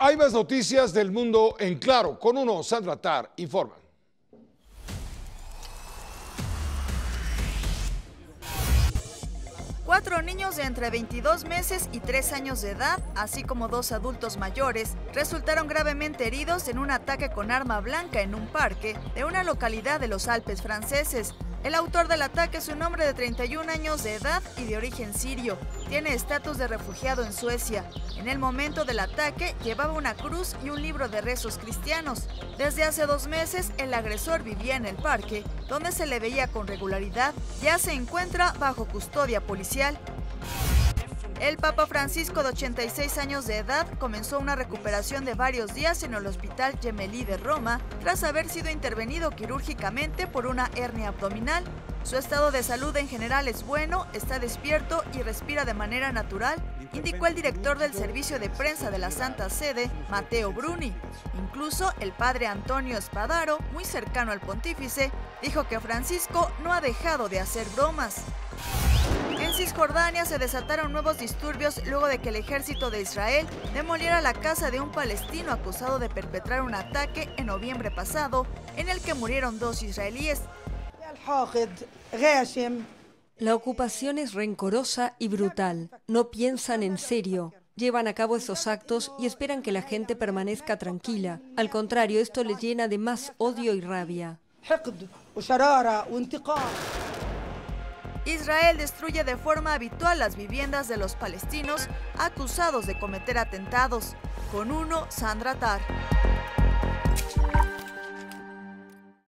Hay más noticias del mundo en Claro. Con uno, Sandra Tar informa. Cuatro niños de entre 22 meses y 3 años de edad, así como 2 adultos mayores, resultaron gravemente heridos en un ataque con arma blanca en un parque de una localidad de los Alpes franceses. El autor del ataque es un hombre de 31 años de edad y de origen sirio. Tiene estatus de refugiado en Suecia. En el momento del ataque llevaba una cruz y un libro de rezos cristianos. Desde hace 2 meses el agresor vivía en el parque, donde se le veía con regularidad. Ya se encuentra bajo custodia policial. El Papa Francisco, de 86 años de edad, comenzó una recuperación de varios días en el Hospital Gemelli de Roma tras haber sido intervenido quirúrgicamente por una hernia abdominal. Su estado de salud en general es bueno, está despierto y respira de manera natural, indicó el director del servicio de prensa de la Santa Sede, Matteo Bruni. Incluso el padre Antonio Spadaro, muy cercano al pontífice, dijo que Francisco no ha dejado de hacer bromas. En Cisjordania se desataron nuevos disturbios luego de que el ejército de Israel demoliera la casa de un palestino acusado de perpetrar un ataque en noviembre pasado, en el que murieron 2 israelíes. La ocupación es rencorosa y brutal. No piensan en serio. Llevan a cabo esos actos y esperan que la gente permanezca tranquila. Al contrario, esto les llena de más odio y rabia. Israel destruye de forma habitual las viviendas de los palestinos acusados de cometer atentados. Con uno, Sandra Tar.